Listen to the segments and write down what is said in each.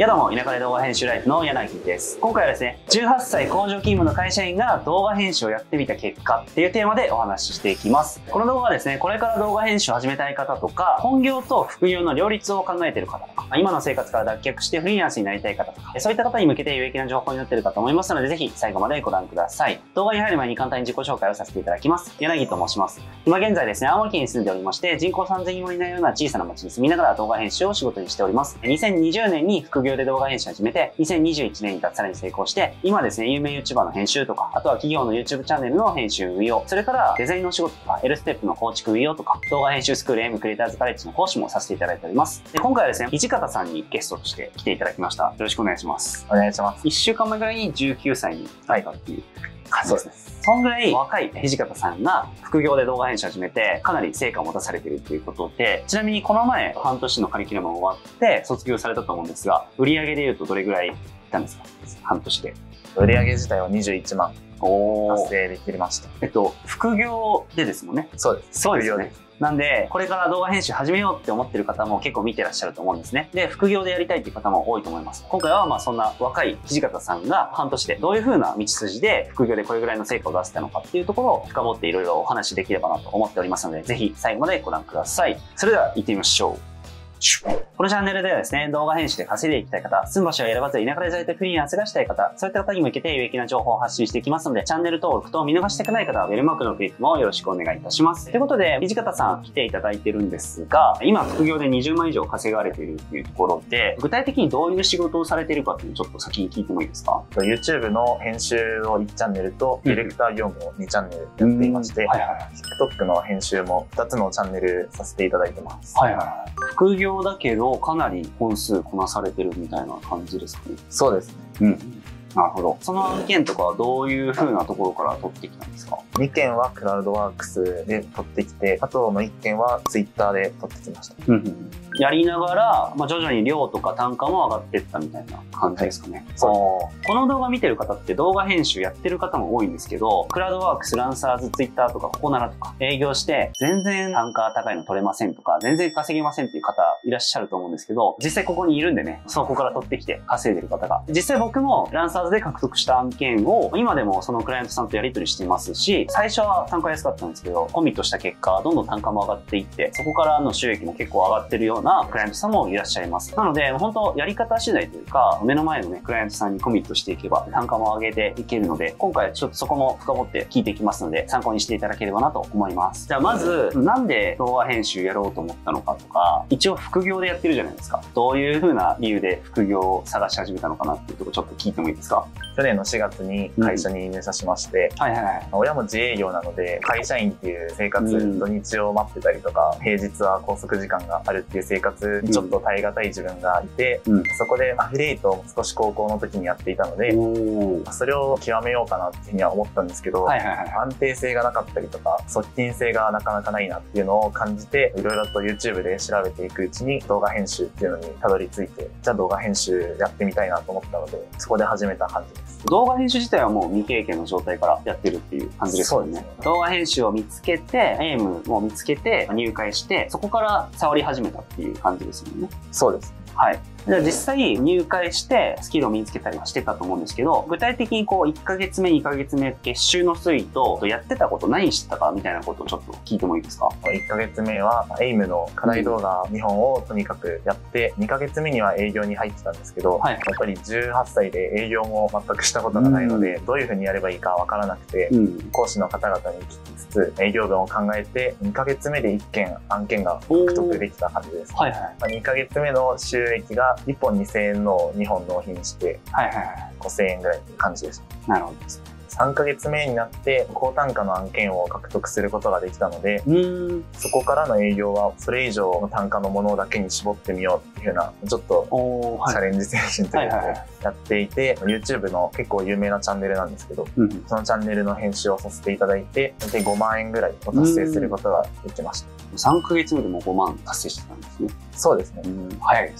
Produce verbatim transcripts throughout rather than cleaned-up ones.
やどうも、田舎で動画編集ライフの柳です。今回はですね、じゅうはっさい工場勤務の会社員が動画編集をやってみた結果っていうテーマでお話ししていきます。この動画はですね、これから動画編集を始めたい方とか、本業と副業の両立を考えている方とか、今の生活から脱却してフリーランスになりたい方とか、そういった方に向けて有益な情報になっているかと思いますので、ぜひ最後までご覧ください。動画に入る前に簡単に自己紹介をさせていただきます。柳と申します。今現在ですね、青森県に住んでおりまして、人口さんぜんにんもいないような小さな町に住みながら動画編集を仕事にしております。にせんにじゅうねんに副業で動画編集を始めて、にせんにじゅういちねんに脱サラに成功して、今ですね、有名 YouTuber の編集とか、あとは企業の YouTube チャンネルの編集運用、それからデザインの仕事とか、L ステップの構築運用とか、動画編集スクール M クリエイターズカレッジの講師もさせていただいております。で、今回はですね、土方さんにゲストとして来ていただきました。よろしくお願いします。 お願いします。 いっしゅうかんまえぐらいにじゅうきゅうさいになったっていう感じですね。そんぐらい若い土方さんが副業で動画編集を始めてかなり成果を持たされているということで、ちなみにこの前半年のカリキュラムが終わって卒業されたと思うんですが、売上でいうとどれぐらいいったんですか？半年で。 売上自体はにじゅういちまん達成できました。 えっと、副業でですもんね。 そうです。 そうですよね。なんで、これから動画編集始めようって思ってる方も結構見てらっしゃると思うんですね。で、副業でやりたいっていう方も多いと思います。今回はまあそんな若い土方さんが半年でどういう風な道筋で副業でこれぐらいの成果を出せたのかっていうところを深掘っていろいろお話しできればなと思っておりますので、ぜひ最後までご覧ください。それでは行ってみましょう。このチャンネルではですね、動画編集で稼いでいきたい方、住む場所を選ばず田舎で在宅フリーランスがしたい方、そういった方に向けて有益な情報を発信していきますので、チャンネル登録と見逃してくない方はベルマークのクリックもよろしくお願いいたします。ということで、土方さん来ていただいてるんですが、今副業でにじゅうまん以上稼がれているっていうところで、具体的にどういう仕事をされているかっていうのをちょっと先に聞いてもいいですか？ YouTube の編集をいちチャンネルと、ディレクター業務をにチャンネルやっていまして、TikTok の編集もふたつのチャンネルさせていただいてます。 はいはいはい。副業だけど、かなり本数こなされてるみたいな感じですかね。 そうですね。 うん。なるほど。その案件とかはどういう風なところから取ってきたんですか？ にけんはクラウドワークスで取ってきて、あとのいっけんは Twitter で取ってきました。 うんうん、やりながら、まあ、徐々に量とか単価も上がっていったみたいな感じですかね。はい、そうこの動画見てる方って動画編集やってる方も多いんですけど、クラウドワークス、ランサーズ、Twitter とかココナラとか営業して全然単価高いの取れませんとか、全然稼げませんっていう方いらっしゃると思うんですけど、実際ここにいるんでね、そこから取ってきて稼いでる方が。実際僕もランサーズで獲得した案件を今でもそのクライアントさんとやり取りしていますし、最初は単価安かったんですけど、コミットした結果、どんどん単価も上がっていって、そこからの収益も結構上がってるようなクライアントさんもいらっしゃいます。なので、本当やり方次第というか、目の前のね、クライアントさんにコミットしていけば単価も上げていけるので、今回ちょっとそこも深掘って聞いていきますので、参考にしていただければなと思います。じゃあまず、なんで動画編集やろうと思ったのかとか、一応副業でやってるじゃないですか。どういう風な理由で副業を探し始めたのかなっていうところちょっと聞いてもいいですか？ 去年のしがつに会社に入社しまして、うん、はいはいはい、親も自営業なので、会社員っていう生活、うん、土日を待ってたりとか、平日は拘束時間があるっていう生活にちょっと耐え難い自分がいて、うん、そこでアフィリエイトを少し高校の時にやっていたので、それを極めようかなっていうふうには思ったんですけど、はいはいはい、安定性がなかったりとか、側近性がなかなかないなっていうのを感じて、いろいろと YouTube で調べていくうちに動画編集っていうのにたどり着いて、じゃあ動画編集やってみたいなと思ったので、そこで始めた感じです。 動画編集自体はもう未経験の状態からやってるっていう感じですよね。動画編集を見つけて、エイムを見つけて入会して、そこから触り始めたっていう感じですよね。 そうです。 はい。じゃあ実際入会してスキルを身につけたりはしてたと思うんですけど、具体的にこういっかげつめ、にかげつめ、月収の推移とやってたこと何してたかみたいなことをちょっと聞いてもいいですか？ いっかげつめはエイムの課題動画にほんをとにかくやって、にかげつめには営業に入ってたんですけど、はい、やっぱりじゅうはっさいで営業も全くしたことがないので、うん、どういうふうにやればいいかわからなくて、うん、講師の方々に聞きつつ営業文を考えて、にかげつめでいっけん案件が獲得できた感じです。はいはい、まあ、にかげつめの収益がいっぽんにせんえんのをにほん納品して、はいはいはい、ごせんえんぐらいっていう感じでした。なるほどですね。さんかげつめになって高単価の案件を獲得することができたので、うんそこからの営業はそれ以上の単価のものだけに絞ってみようっていうようなちょっとチャレンジ精神というかやっていて、 YouTube の結構有名なチャンネルなんですけど、うん、そのチャンネルの編集をさせていただいてでごまんえんぐらいを達成することができました。 さんかげつめでもごまん達成してたんですね。 そうですね。 早いですね。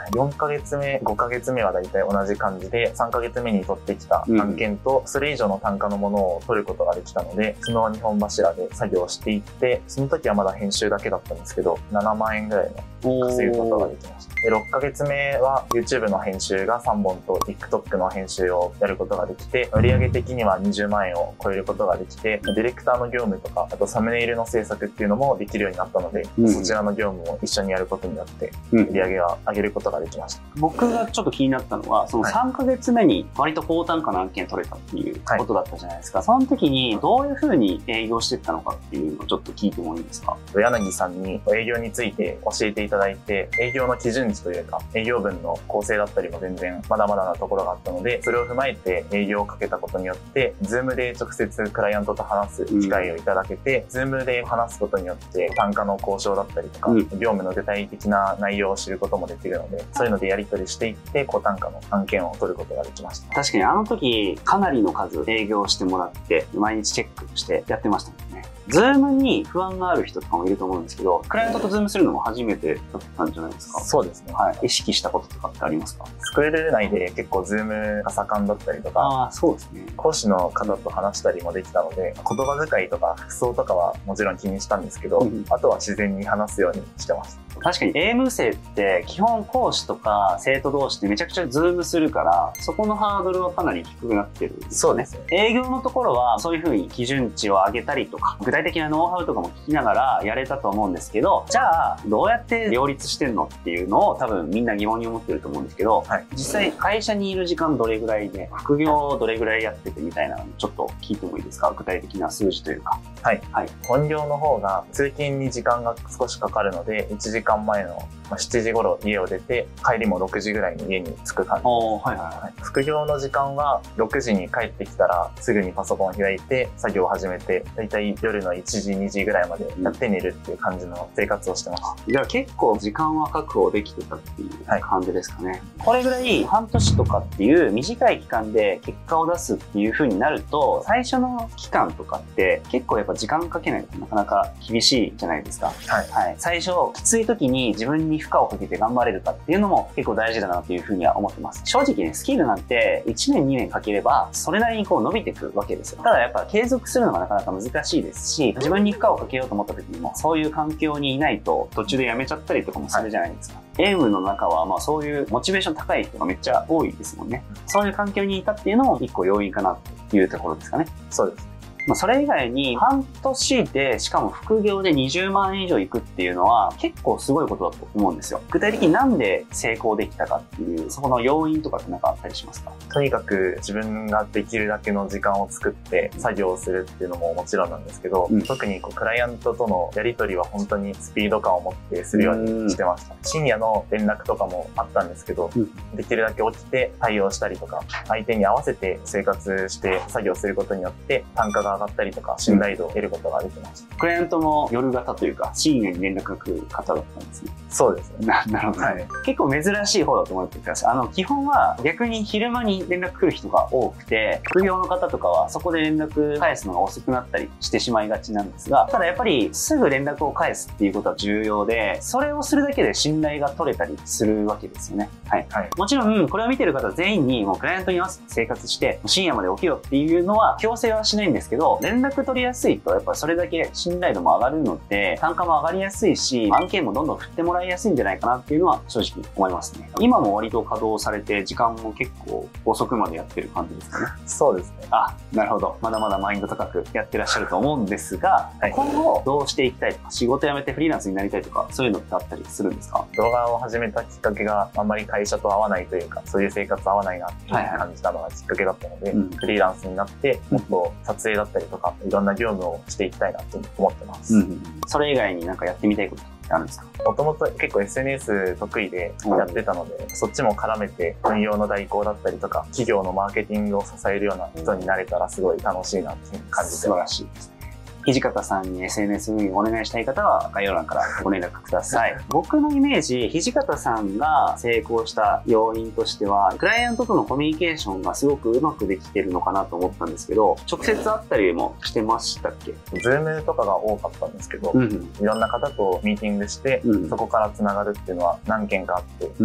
よんかげつめ、ごかげつめはだいたい同じ感じで、さんかげつめに取ってきた案件と、それ以上の単価のものを取ることができたので、そのにほん柱で作業していって、その時はまだ編集だけだったんですけど、ななまんえんぐらいの稼ぐことができました。で、ろっかげつめは YouTube の編集がさんぼんと TikTok の編集をやることができて、売上的にはにじゅうまんえんを超えることができて、ディレクターの業務とか、あとサムネイルの制作っていうのもできるようになったので、うん、そちらの業務を一緒にやることによって、売上を上げることができました。 うん、僕がちょっと気になったのは、そのさんかげつめに割と高単価の案件取れたっていうことだったじゃないですか。はい、その時にどういう風に営業していったのかっていうのをちょっと聞いてもいいですか？ 柳さんに営業について教えていただいて、営業の基準値というか、営業分の構成だったりも全然まだまだなところがあったので、それを踏まえて営業をかけたことによって、Zoom で直接クライアントと話す機会をいただけて、うん、Zoom で話すことによって単価の交渉だったりとか、うん、業務の具体的な内容を知ることもできるので、そういうのでやり取りしていって高単価の案件を取ることができました。 確かにあの時かなりの数営業してもらって毎日チェックしてやってましたもんね。ズームに不安がある人とかもいると思うんですけど、クライアントとズームするのも初めてだったんじゃないですか？ そうですね。 はい。意識したこととかってありますか？ スクール内で結構ズームが盛んだったりとか、 ああ、そうですね。 講師の方と話したりもできたので、言葉遣いとか服装とかはもちろん気にしたんですけど、うん、あとは自然に話すようにしてました。 確かに英務生って基本講師とか生徒同士でめちゃくちゃズームするから、そこのハードルはかなり低くなってるんですね。 そうですね。 営業のところはそういう風に基準値を上げたりとか、具体的なノウハウとかも聞きながらやれたと思うんですけど、じゃあどうやって両立してんのっていうのを多分みんな疑問に思ってると思うんですけど、はい、実際会社にいる時間どれぐらいで、副業どれぐらいやっててみたいなのちょっと聞いてもいいですか？具体的な数字というか。 はい。はい。本業の方が通勤に時間が少しかかるので、いちじかんまえのしちじ頃家を出て、帰りもろくじぐらいに家に着く感じです。はいはいはい。副業の時間はろくじに帰ってきたらすぐにパソコンを開いて作業を始めて、だいたい夜のいちじにじぐらいまでやって寝るっていう感じの生活をしてました。 じゃあ結構時間は確保できてたっていう感じですかね。はい、これぐらい半年とかっていう短い期間で結果を出すっていう風になると、最初の期間とかって結構やっぱ時間かけないとなかなか厳しいじゃないですか。はい。はい。最初きつい時に自分に負荷をかけて頑張れるかっていうのも結構大事だなっていう風には思ってます。正直ね、スキルなんていちねんにねんかければそれなりにこう伸びていくわけですよ。ただやっぱ継続するのがなかなか難しいですし、自分に負荷をかけようと思った時にもそういう環境にいないと途中でやめちゃったりとかもするじゃないですか。エイムの中はまあそういうモチベーション高い人がめっちゃ多いですもんね。そういう環境にいたっていうのも一個要因かなというところですかね。 そうですね。 まあそれ以外に半年でしかも副業でにじゅうまんえん以上いくっていうのは結構すごいことだと思うんですよ。具体的になんで成功できたかっていうそこの要因とかって何かあったりしますか？ とにかく自分ができるだけの時間を作って作業をするっていうのももちろんなんですけど、うん、特にこうクライアントとのやり取りは本当にスピード感を持ってするようにしてました。深夜の連絡とかもあったんですけど、うん、できるだけ起きて対応したりとか相手に合わせて生活して作業することによって単価が上がったりとか信頼度を得ることができました。 クライアントも夜型というか深夜に連絡が来る方だったんですね。 そうですね。 な, なるほど、ね、はい。結構珍しい方だと思ってください。あの基本は逆に昼間に連絡来る人が多くて、副業の方とかはそこで連絡返すのが遅くなったりしてしまいがちなんですが、ただやっぱりすぐ連絡を返すっていうことは重要で、それをするだけで信頼が取れたりするわけですよね。はい。はい、もちろんこれを見てる方全員にもうクライアントに合わせて生活して深夜まで起きろっていうのは強制はしないんですけど、連絡取りやすいとやっぱそれだけ信頼度も上がるので単価も上がりやすいし、案件もどんどん振ってもらいやすいんじゃないかなっていうのは正直思いますね。今も割と稼働されて時間も結構遅くまでやってる感じですかね。 そうですね。 あ、なるほど。まだまだマインド高くやってらっしゃると思うんですが、はい、今後どうしていきたいとか、仕事辞めてフリーランスになりたいとか、そういうのってあったりするんですか？ 動画を始めたきっかけがあんまり会社と合わないというか、そういう生活合わないなっていう感じたのがきっかけだったので、はいはい、フリーランスになってもっと撮影だったりとかいろんな業務をしていきたいなと思ってます。うん、 それ以外になんかやってみたいことってあるんですか？ もともと結構 エスエヌエス 得意でやってたので、うん、そっちも絡めて運用の代行だったりとか企業のマーケティングを支えるような人になれたらすごい楽しいなって感じてます。 素晴らしいですね。土方さんに エスエヌエス 運用お願いしたい方は概要欄からご連絡ください。僕のイメージ、土方さんが成功した要因としては、クライアントとのコミュニケーションがすごくうまくできてるのかなと思ったんですけど、直接会ったりもしてましたっけ？ ズームとかが多かったんですけど、うんうん、いろんな方とミーティングして、うん、そこからつながるっていうのは何件かあって、うんうん、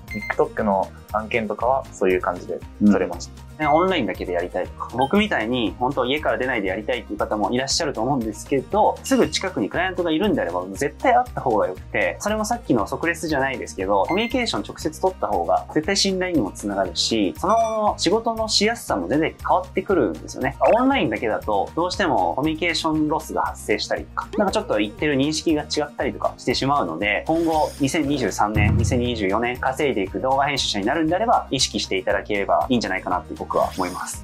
TikTok の案件とかはそういう感じで取れました。 うんね、オンラインだけでやりたいとか、僕みたいに本当家から出ないでやりたいっていう方もいらっしゃると思うんですけど、すぐ近くにクライアントがいるんであれば絶対あった方が良くて、それもさっきの即レスじゃないですけど、コミュニケーション直接取った方が絶対信頼にもつながるし、その後の仕事のしやすさも全然変わってくるんですよね。オンラインだけだとどうしてもコミュニケーションロスが発生したりとか、なんかちょっと言ってる認識が違ったりとかしてしまうので、今後にせんにじゅうさんねん、にせんにじゅうよねん稼いでいく動画編集者になるんであれば意識していただければいいんじゃないかなって僕は思います。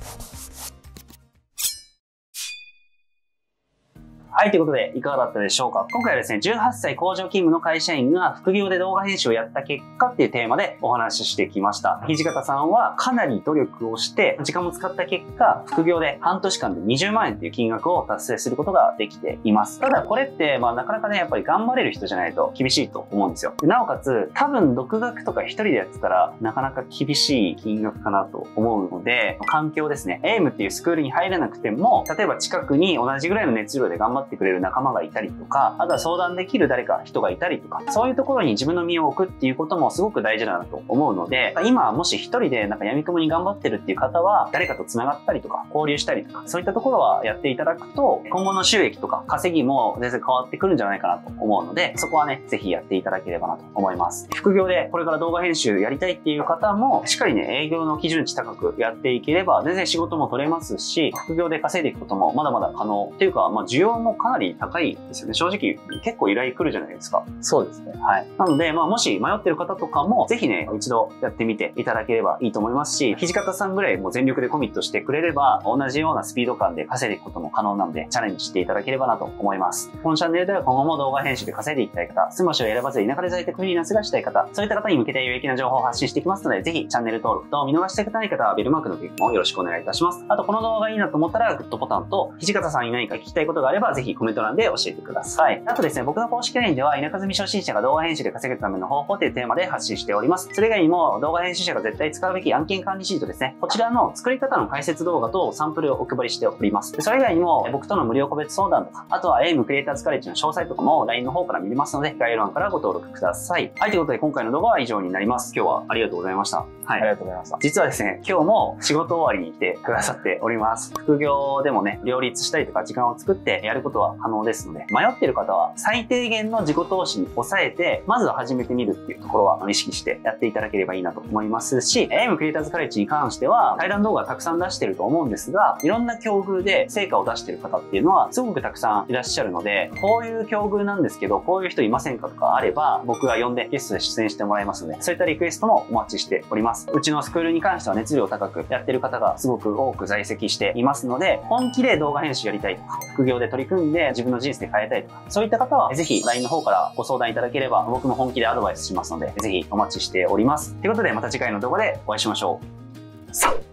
はい、ということで、いかがだったでしょうか。今回はですね、じゅうはっさい工場勤務の会社員が副業で動画編集をやった結果っていうテーマでお話ししてきました。土方さんはかなり努力をして、時間も使った結果、副業で半年間でにじゅうまんえんっていう金額を達成することができています。ただこれって、まあなかなかね、やっぱり頑張れる人じゃないと厳しいと思うんですよ。なおかつ、多分独学とか一人でやってたら、なかなか厳しい金額かなと思うので、環境ですね。エイムっていうスクールに入らなくても、例えば近くに同じぐらいの熱量で頑張ってくれる仲間がいたりとか、あとは相談できる誰か人がいたりとか、そういうところに自分の身を置くっていうこともすごく大事だなと思うので、今もし一人でなんか闇雲に頑張ってるっていう方は、誰かと繋がったりとか、交流したりとか、そういったところはやっていただくと、今後の収益とか稼ぎも全然変わってくるんじゃないかなと思うので、そこはね、ぜひやっていただければなと思います。副業でこれから動画編集やりたいっていう方も、しっかりね、営業の基準値高くやっていければ、全然仕事も取れますし、副業で稼いでいくこともまだまだ可能っていうか、まあ需要もかなり高いですよね。正直結構依頼来るじゃないですか。 そうですね。 はい。なので、まあもし迷ってる方とかも、ぜひね、一度やってみていただければいいと思いますし、土方さんぐらいもう全力でコミットしてくれれば、同じようなスピード感で稼いでいくことも可能なので、チャレンジしていただければなと思います。このチャンネルでは今後も動画編集で稼いでいきたい方、住ましを選ばず田舎で在宅フリーランスがしたい方、そういった方に向けて有益な情報を発信していきますので、ぜひチャンネル登録と見逃していただいた方はベルマークのクリックもよろしくお願いいたします。あと、この動画がいいなと思ったら、グッドボタンと、土方さんに何か聞きたいことがあれば、ぜひコメント欄で教えてください。あとですね、僕の公式 ライン では、田舎住み初心者が動画編集で稼ぐための方法というテーマで発信しております。それ以外にも、動画編集者が絶対使うべき案件管理シートですね。こちらの作り方の解説動画とサンプルをお配りしております。それ以外にも、僕との無料個別相談とか、あとは エイム クリエイターズカレッジの詳細とかも ライン の方から見れますので、概要欄からご登録ください。はい、ということで今回の動画は以上になります。今日はありがとうございました。はい。 ありがとうございました。 実はですね、今日も仕事終わりに来てくださっております。副業でもね、両立したりとか時間を作ってやることは可能ですので、迷ってる方は最低限の自己投資に抑えて、まずは始めてみるっていうところは意識してやっていただければいいなと思いますし、エイム クリエイターズカレッジに関しては、対談動画たくさん出してると思うんですが、いろんな境遇で成果を出してる方っていうのはすごくたくさんいらっしゃるので、こういう境遇なんですけど、こういう人いませんかとかあれば、僕が呼んでゲストで出演してもらいますので、そういったリクエストもお待ちしております。うちのスクールに関しては熱量高くやってる方がすごく多く在籍していますので、本気で動画編集やりたいとか、副業で取り組んで自分の人生変えたいとか、そういった方はぜひ ライン の方からご相談いただければ、僕も本気でアドバイスしますので、ぜひお待ちしております。ということでまた次回の動画でお会いしましょう。さあ